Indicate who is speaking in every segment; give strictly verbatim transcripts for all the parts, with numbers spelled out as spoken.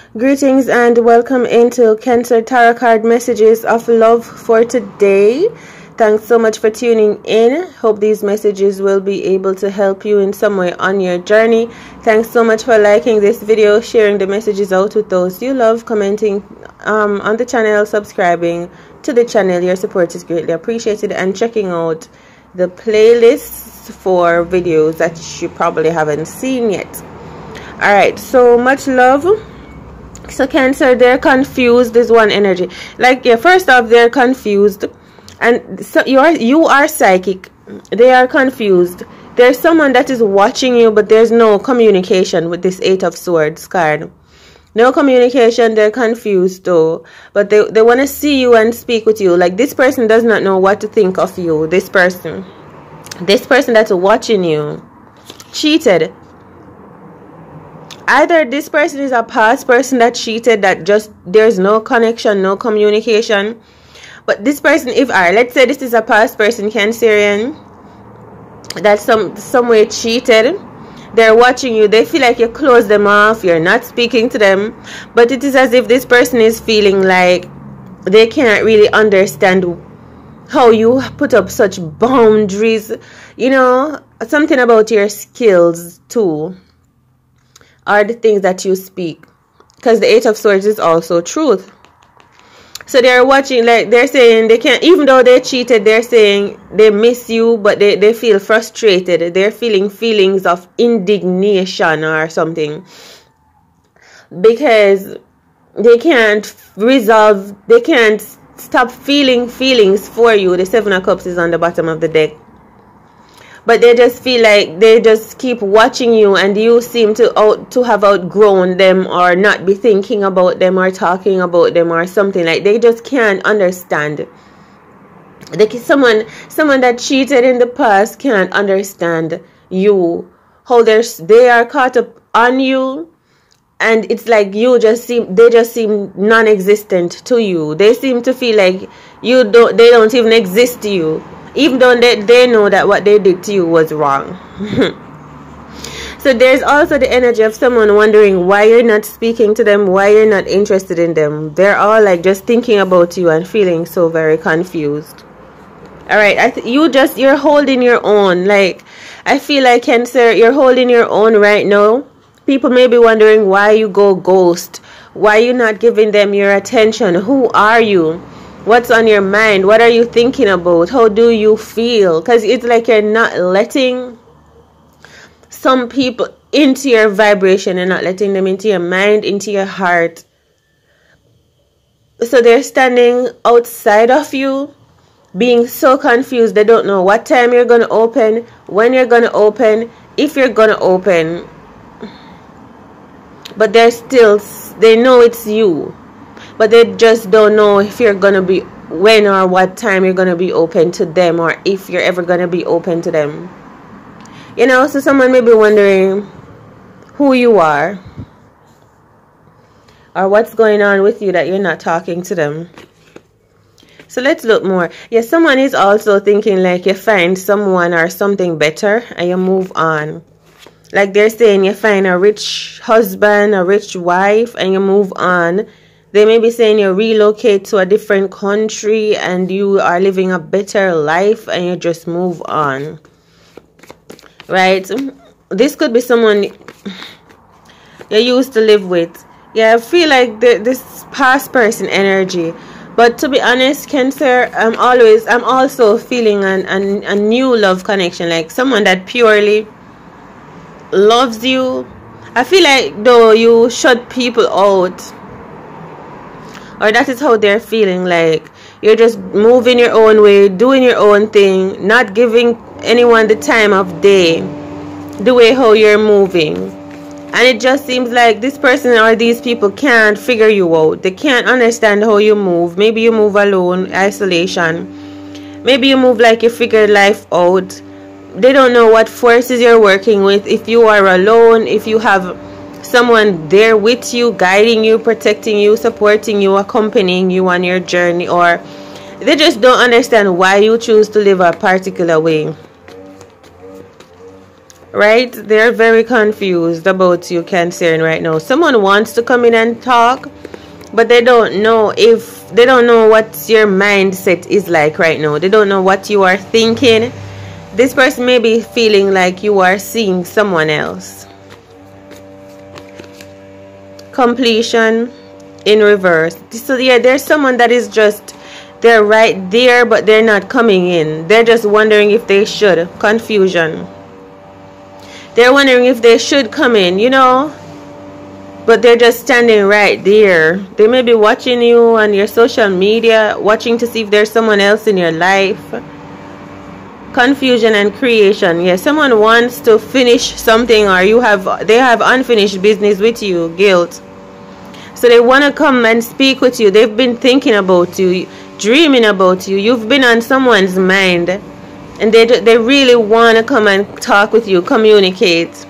Speaker 1: Greetings and welcome into Cancer Tarot card messages of love for today. Thanks so much for tuning in. Hope these messages will be able to help you in some way on your journey. Thanks so much for liking this video, sharing the messages out with those you love, commenting um, on the channel, subscribing to the channel. Your support is greatly appreciated, and checking out the playlists for videos that you probably haven't seen yet. Alright, so much love. So Cancer, they're confused is one energy. Like, yeah, first off, they're confused, and so you are you are psychic. They are confused. There's someone that is watching you, but there's no communication with this Eight of Swords card. No communication. They're confused though, but they, they want to see you and speak with you. Like, this person does not know what to think of you. This person this person that's watching you cheated. Either this person is a past person that cheated, that just there's no connection, no communication. But this person, if I let's say this is a past person, Cancerian, that some some way cheated. They're watching you. They feel like you close them off. You're not speaking to them. But it is as if this person is feeling like they can't really understand how you put up such boundaries. You know, something about your skills too, are the things that you speak, because the Eight of Swords is also truth. So they're watching, like they're saying they can't, even though they cheated, they're saying they miss you, but they, they feel frustrated. They're feeling feelings of indignation or something, because they can't resolve, they can't stop feeling feelings for you. The Seven of Cups is on the bottom of the deck. But they just feel like they just keep watching you, and you seem to out to have outgrown them, or not be thinking about them or talking about them or something. Like, they just can't understand. They can, someone someone that cheated in the past can't understand you. How they're, they are caught up on you, and it's like you just seem they just seem non-existent to you. They seem to feel like you don't they don't even exist to you, even though they, they know that what they did to you was wrong. So there's also the energy of someone wondering why you're not speaking to them, why you're not interested in them. They're all like just thinking about you and feeling so very confused. Alright, I th you just, you're holding your own. Like, I feel like, Cancer, you're holding your own right now. People may be wondering why you go ghost, why you're not giving them your attention. Who are you? What's on your mind? What are you thinking about? How do you feel? Because it's like you're not letting some people into your vibration. You're not letting them into your mind, into your heart. So they're standing outside of you, being so confused. They don't know what time you're going to open, when you're going to open, if you're going to open. But they're still, they know it's you. But they just don't know if you're going to be, when or what time you're going to be open to them, or if you're ever going to be open to them. You know, so someone may be wondering who you are, or what's going on with you that you're not talking to them. So let's look more. Yeah, someone is also thinking like you find someone or something better and you move on. Like, they're saying you find a rich husband, a rich wife, and you move on. They may be saying you relocate to a different country and you are living a better life and you just move on. Right? This could be someone you used to live with. Yeah, I feel like the, this past person energy. But to be honest, Cancer, I'm always, I'm also feeling an, an, a new love connection. Like someone that purely loves you. I feel like though you shut people out, or that is how they're feeling, like you're just moving your own way, doing your own thing, not giving anyone the time of day, the way how you're moving. And it just seems like this person or these people can't figure you out. They can't understand how you move. Maybe you move alone, isolation. Maybe you move like you figured life out. They don't know what forces you're working with. If you are alone, if you have someone there with you, guiding you, protecting you, supporting you, accompanying you on your journey, or they just don't understand why you choose to live a particular way. right? They're very confused about you, Cancer, right now. Someone wants to come in and talk, but they don't know if they don't know what your mindset is like right now. They don't know what you are thinking. This person may be feeling like you are seeing someone else. Completion in reverse. So yeah, there's someone that is just, they're right there, but they're not coming in. They're just wondering if they should. Confusion. They're wondering if they should come in, you know, but they're just standing right there. They may be watching you on your social media, watching to see if there's someone else in your life. Confusion and creation. Yeah, someone wants to finish something, or you have they have unfinished business with you. Guilt. So they want to come and speak with you. They've been thinking about you, dreaming about you. You've been on someone's mind, and they they really want to come and talk with you, communicate.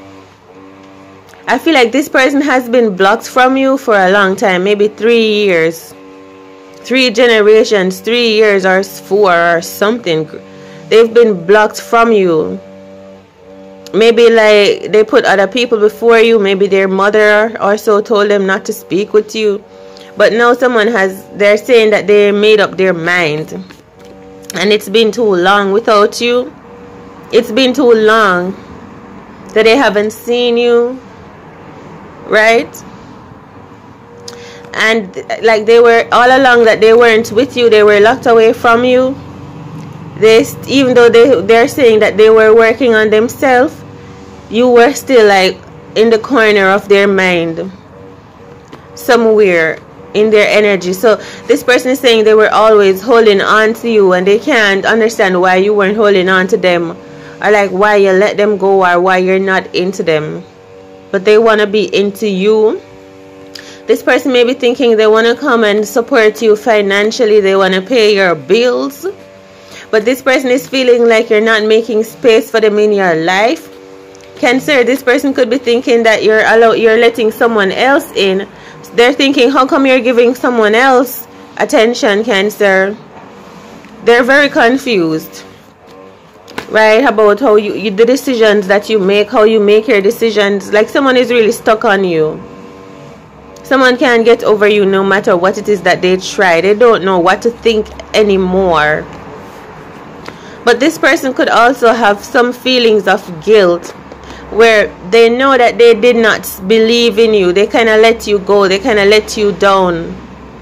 Speaker 1: I feel like this person has been blocked from you for a long time, maybe three years, three generations, three years or four or something. They've been blocked from you. Maybe like they put other people before you. Maybe their mother also told them not to speak with you. But now someone has, they're saying that they made up their mind. And it's been too long without you. It's been too long that they haven't seen you. Right? And like they were all along that they weren't with you. They were locked away from you. They, even though they, they're saying that they were working on themselves, you were still like in the corner of their mind, somewhere in their energy. So this person is saying they were always holding on to you, and they can't understand why you weren't holding on to them, or like why you let them go, or why you're not into them. But they want to be into you. This person may be thinking they want to come and support you financially. They want to pay your bills. But this person is feeling like you're not making space for them in your life. Cancer, this person could be thinking that you're allow you're letting someone else in. They're thinking, how come you're giving someone else attention, Cancer? They're very confused, right, about how you, you the decisions that you make, how you make your decisions. Like someone is really stuck on you. Someone can't get over you no matter what it is that they try. They don't know what to think anymore. But this person could also have some feelings of guilt, where they know that they did not believe in you. They kind of let you go. They kind of let you down.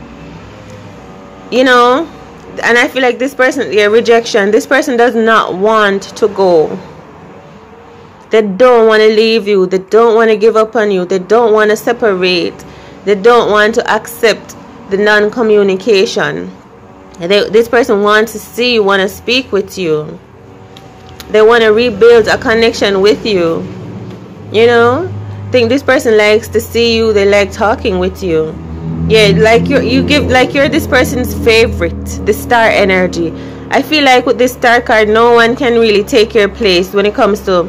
Speaker 1: You know? And I feel like this person, yeah, rejection. This person does not want to go. They don't want to leave you. They don't want to give up on you. They don't want to separate. They don't want to accept the non-communication. They, this person wants to see you, want to speak with you. They want to rebuild a connection with you. You know? I think this person likes to see you. They like talking with you. Yeah, like you you give like you're this person's favorite, the star energy. I feel like with this star card, no one can really take your place when it comes to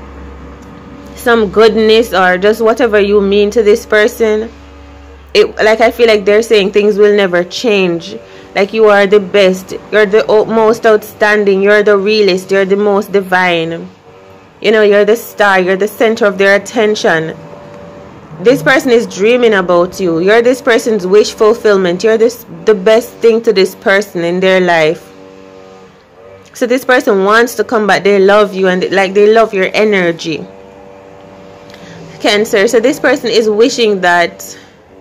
Speaker 1: some goodness or just whatever you mean to this person. It like I feel like they're saying things will never change. Like you are the best, you're the most outstanding, you're the realest, you're the most divine. You know, you're the star, you're the center of their attention. This person is dreaming about you. You're this person's wish fulfillment. You're this the best thing to this person in their life. So this person wants to come back. They love you, and like they love your energy. Cancer. So this person is wishing that,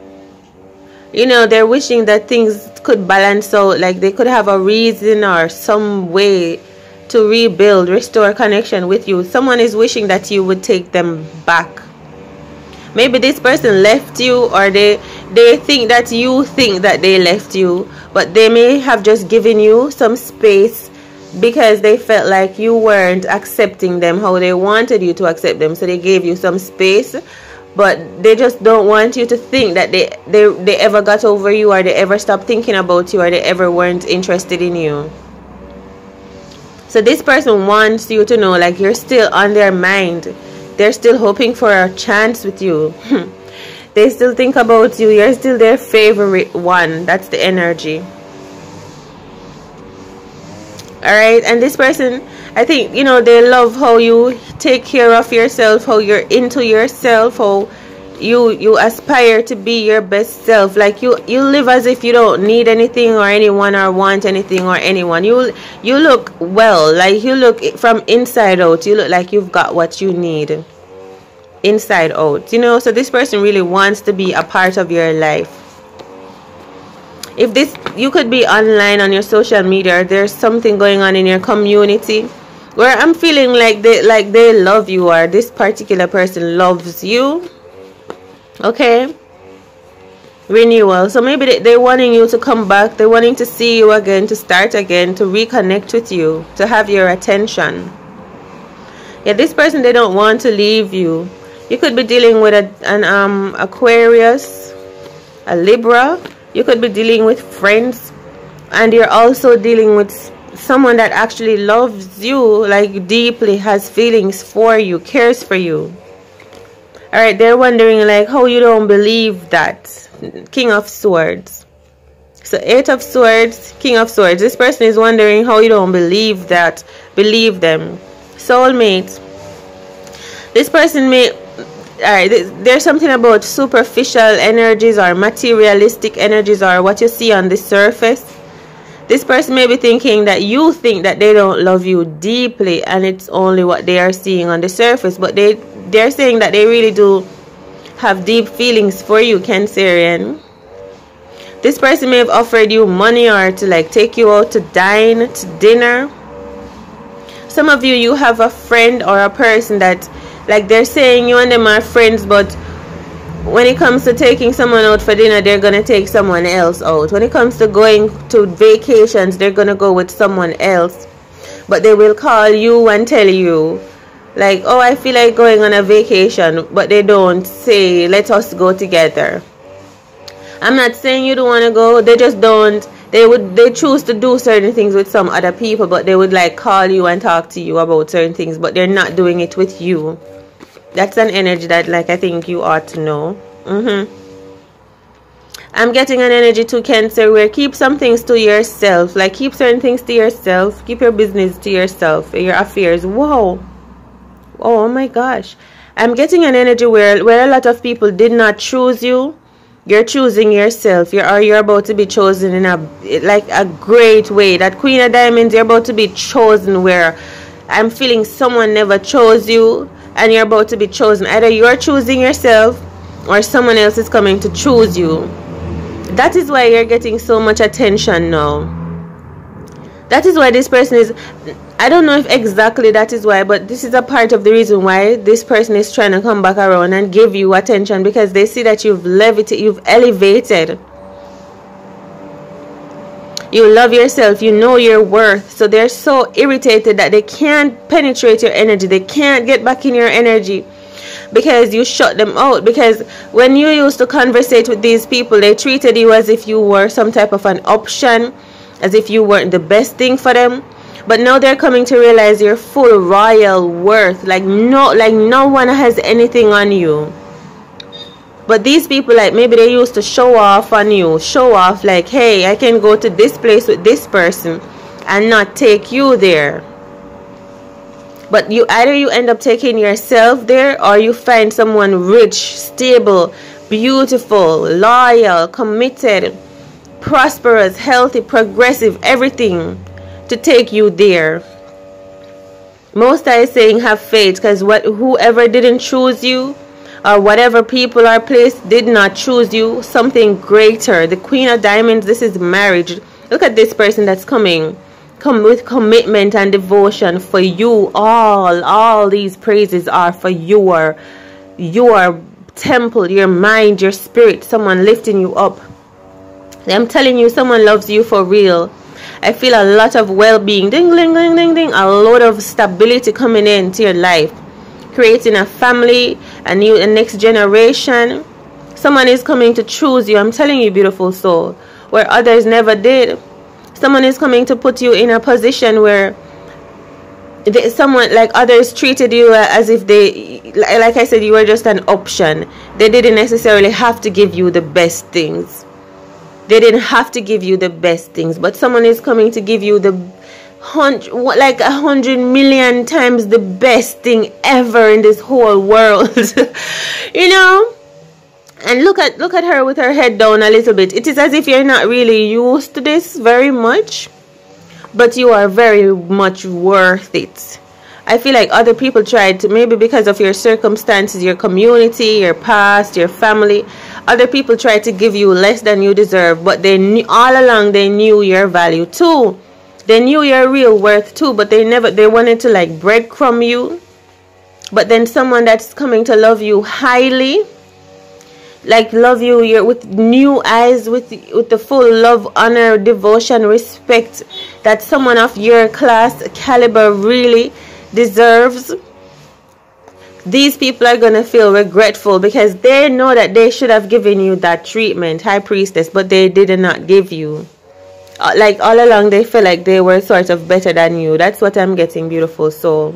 Speaker 1: you know, they're wishing that things could balance out, like they could have a reason or some way to rebuild, restore connection with you. Someone is wishing that you would take them back. Maybe this person left you, or they they think that you think that they left you, but they may have just given you some space because they felt like you weren't accepting them how they wanted you to accept them. So they gave you some space, but they just don't want you to think that they, they, they ever got over you, or they ever stopped thinking about you, or they ever weren't interested in you. So this person wants you to know like you're still on their mind. They're still hoping for a chance with you. They still think about you. You're still their favorite one. That's the energy. Alright, and this person, I think, you know, they love how you take care of yourself, how you're into yourself, how you you aspire to be your best self. Like you you live as if you don't need anything or anyone or want anything or anyone. You you look well, like you look from inside out. You look like you've got what you need inside out, you know. So this person really wants to be a part of your life. If this, you could be online on your social media, or there's something going on in your community where I'm feeling like they like they love you, or this particular person loves you. Okay, renewal. So maybe they, they're wanting you to come back, they're wanting to see you again, to start again, to reconnect with you, to have your attention. Yeah, this person, they don't want to leave you. You could be dealing with a, an um Aquarius, a Libra. You could be dealing with friends, and you're also dealing with someone that actually loves you, like deeply, has feelings for you, cares for you. All right, they're wondering like how you don't believe that. King of Swords. So Eight of Swords, King of Swords. This person is wondering how you don't believe that. Believe them. Soulmate. This person may, all right, there's something about superficial energies or materialistic energies, or what you see on the surface. This person may be thinking that you think that they don't love you deeply, and it's only what they are seeing on the surface. But they, they're saying that they really do have deep feelings for you, Cancerian. This person may have offered you money, or to like take you out to dine, to dinner. Some of you, you have a friend or a person that, like, they're saying you and them are friends, but when it comes to taking someone out for dinner, they're going to take someone else out. When it comes to going to vacations, they're going to go with someone else. But they will call you and tell you, like, oh, I feel like going on a vacation. But they don't say, let us go together. I'm not saying you don't want to go. They just don't. They would, they choose to do certain things with some other people. But they would, like, call you and talk to you about certain things. But they're not doing it with you. That's an energy that, like, I think you ought to know. Mm-hmm. I'm getting an energy to Cancer where keep some things to yourself. Like, keep certain things to yourself. Keep your business to yourself. Your affairs. Whoa. Oh, my gosh. I'm getting an energy where, where a lot of people did not choose you. You're choosing yourself. You're, or you're about to be chosen in a, like, a great way. That Queen of Diamonds, you're about to be chosen where I'm feeling someone never chose you. And you're about to be chosen. Either you're choosing yourself or someone else is coming to choose you. That is why you're getting so much attention now. That is why this person is, I don't know if exactly that is why, but this is a part of the reason why this person is trying to come back around and give you attention, because they see that you've levitated, you've elevated. You love yourself. You know your worth. So they're so irritated that they can't penetrate your energy. They can't get back in your energy because you shut them out. Because when you used to conversate with these people, they treated you as if you were some type of an option, as if you weren't the best thing for them. But now they're coming to realize your full royal worth. Like no, like no one has anything on you. But these people, like, maybe they used to show off on you. Show off, like, hey, I can go to this place with this person and not take you there. But you either you end up taking yourself there, or you find someone rich, stable, beautiful, loyal, committed, prosperous, healthy, progressive, everything to take you there. Most are saying have faith, because what whoever didn't choose you, or whatever people or place did not choose you, something greater. The Queen of Diamonds, this is marriage. Look at this person that's coming. Come with commitment and devotion for you. All, all these praises are for your, your temple, your mind, your spirit. Someone lifting you up. I'm telling you, someone loves you for real. I feel a lot of well-being. Ding, ding, ding, ding, ding. A lot of stability coming into your life. Creating a family, a new, a next generation. Someone is coming to choose you. I'm telling you, beautiful soul, where others never did. Someone is coming to put you in a position where they, someone, like others treated you as if they, like I said, you were just an option. They didn't necessarily have to give you the best things. They didn't have to give you the best things, but someone is coming to give you the hundred, like a hundred million times the best thing ever in this whole world. You know? And look at look at her with her head down a little bit. It is as if you're not really used to this very much, but you are very much worth it. I feel like other people tried to, maybe because of your circumstances, your community, your past, your family, other people tried to give you less than you deserve, but they knew, all along they knew your value too. They knew your real worth too, but they never, they wanted to like breadcrumb you. But then someone that's coming to love you highly, like love you you're with new eyes, with with the full love, honor, devotion, respect that someone of your class caliber really deserves. These people are gonna feel regretful because they know that they should have given you that treatment, high priestess, but they did not give you. Like all along they feel like they were sort of better than you. That's what I'm getting, beautiful soul.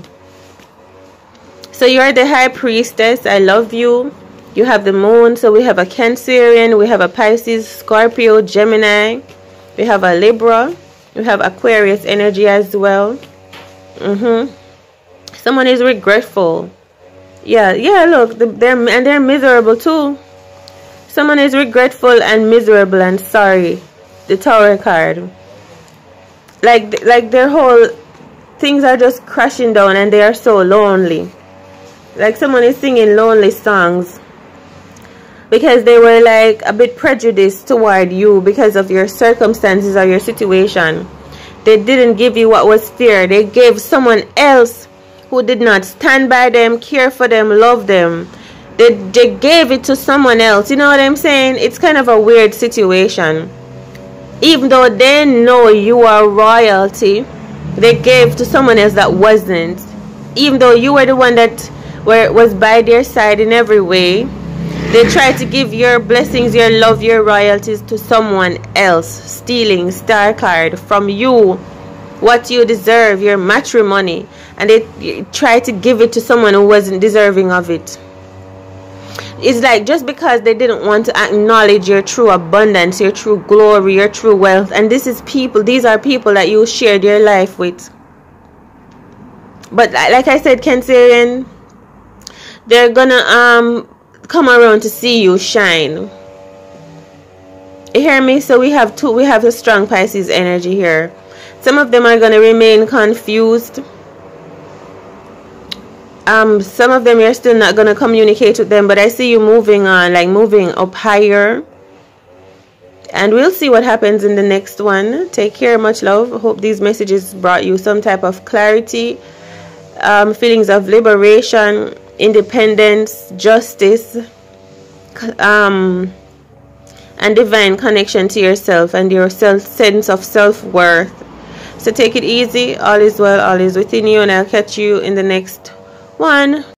Speaker 1: So you're the high priestess. I love you. You have the moon, so we have a Cancerian, we have a Pisces, Scorpio, Gemini, we have a Libra, we have Aquarius energy as well. Mm-hmm. Someone is regretful. Yeah, yeah, look, they're, and they're miserable too. Someone is regretful and miserable and sorry. The Tower card. Like, like their whole, things are just crashing down and they are so lonely. Like someone is singing lonely songs. Because they were like a bit prejudiced toward you because of your circumstances or your situation. They didn't give you what was fair. They gave someone else who did not stand by them, care for them, love them. They, they gave it to someone else. You know what I'm saying? It's kind of a weird situation. Even though they know you are royalty, they gave to someone else that wasn't. Even though you were the one that were, was by their side in every way. They try to give your blessings, your love, your royalties to someone else. Stealing star card from you. What you deserve, your matrimony. And they try to give it to someone who wasn't deserving of it. It's like just because they didn't want to acknowledge your true abundance, your true glory, your true wealth. And this is people, these are people that you shared your life with. But like I said, Cancerian, they're gonna um... come around to see you shine. You hear me? So we have two, we have a strong Pisces energy here. Some of them are going to remain confused. Um, some of them you're still not going to communicate with them, but I see you moving on, like moving up higher. And we'll see what happens in the next one. Take care, much love. Hope these messages brought you some type of clarity, um, feelings of liberation, independence, justice, um, and divine connection to yourself and your self sense of self-worth. So take it easy. All is well, all is within you, and I'll catch you in the next one.